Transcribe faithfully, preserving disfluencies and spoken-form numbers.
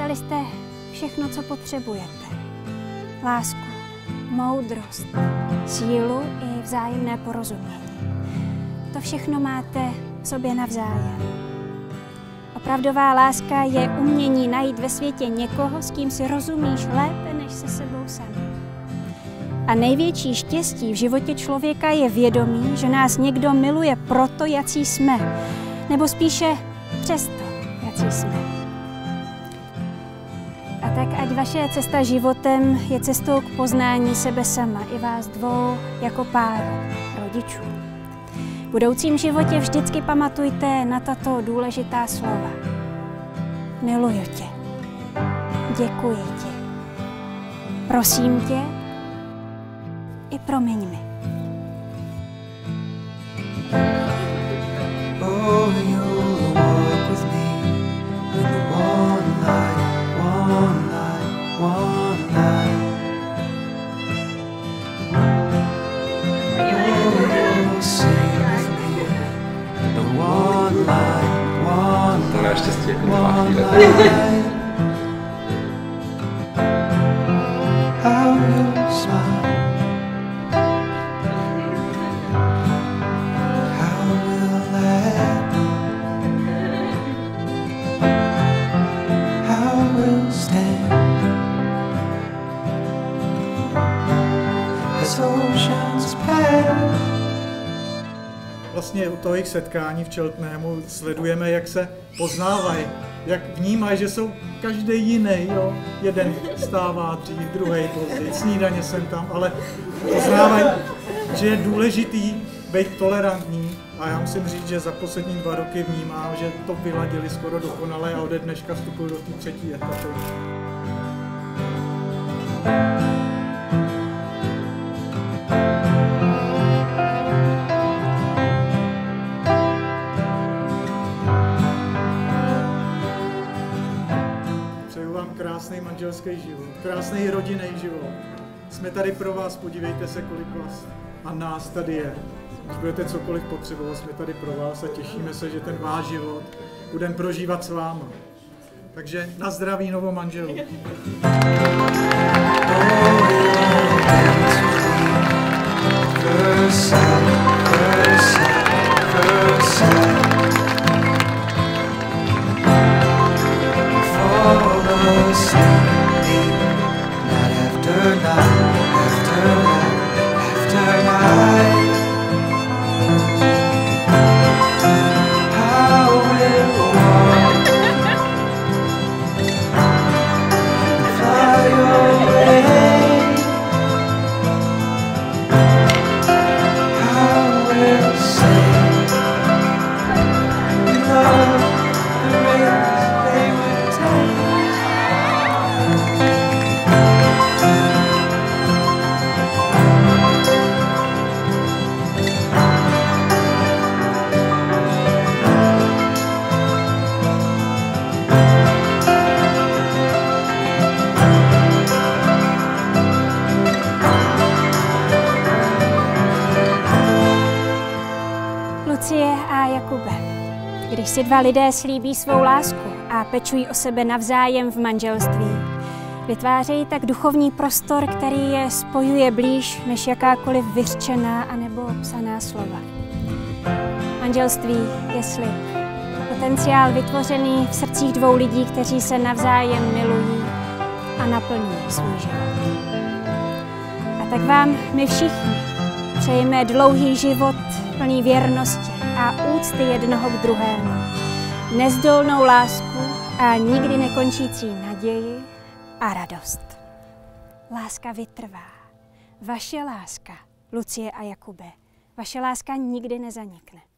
Dostali jste všechno, co potřebujete. Lásku, moudrost, sílu i vzájemné porozumění. To všechno máte v sobě navzájem. Opravdová láska je umění najít ve světě někoho, s kým si rozumíš lépe než se sebou sám. A největší štěstí v životě člověka je vědomí, že nás někdo miluje proto, jací jsme, nebo spíše přesto, jací jsme. A tak ať vaše cesta životem je cestou k poznání sebe sama, i vás dvou jako páru, rodičů. V budoucím životě vždycky pamatujte na tato důležitá slova. Miluju tě. Děkuji ti. Prosím tě i promiň mi. Oh, you'll walk with me in the one light, one light, one light. Oh, you'll sing with me in the one light, one To naštěstí jako dva one chvíle. light. How you'll smile. Vlastně u toho jejich setkání v Cheltenhamu sledujeme, jak se poznávají, jak vnímají, že jsou každý jiný, jo. Jeden stává dřív, druhý později, snídaně jsem tam, ale poznávají, že je důležitý být tolerantní a já musím říct, že za poslední dva roky vnímám, že to vyladili skoro dokonale a ode dneška vstupují do té třetí etapy. Přeju vám krásný manželský život, krásný rodinný život. Jsme tady pro vás, podívejte se, kolik vás a nás tady je. Když budete cokoliv potřebovat, jsme tady pro vás a těšíme se, že ten váš život budeme prožívat s váma. Takže na zdraví novomanželů. Lucie a Jakube, když si dva lidé slíbí svou lásku a pečují o sebe navzájem v manželství, vytvářejí tak duchovní prostor, který je spojuje blíž než jakákoliv vyřčená anebo psaná slova. Manželství je slib, potenciál vytvořený v srdcích dvou lidí, kteří se navzájem milují a naplňují svůj život. A tak vám my všichni přejeme dlouhý život plný věrnosti a úcty jednoho k druhému, nezdolnou lásku a nikdy nekončící naději a radost. Láska vytrvá. Vaše láska, Lucie a Jakube, vaše láska nikdy nezanikne.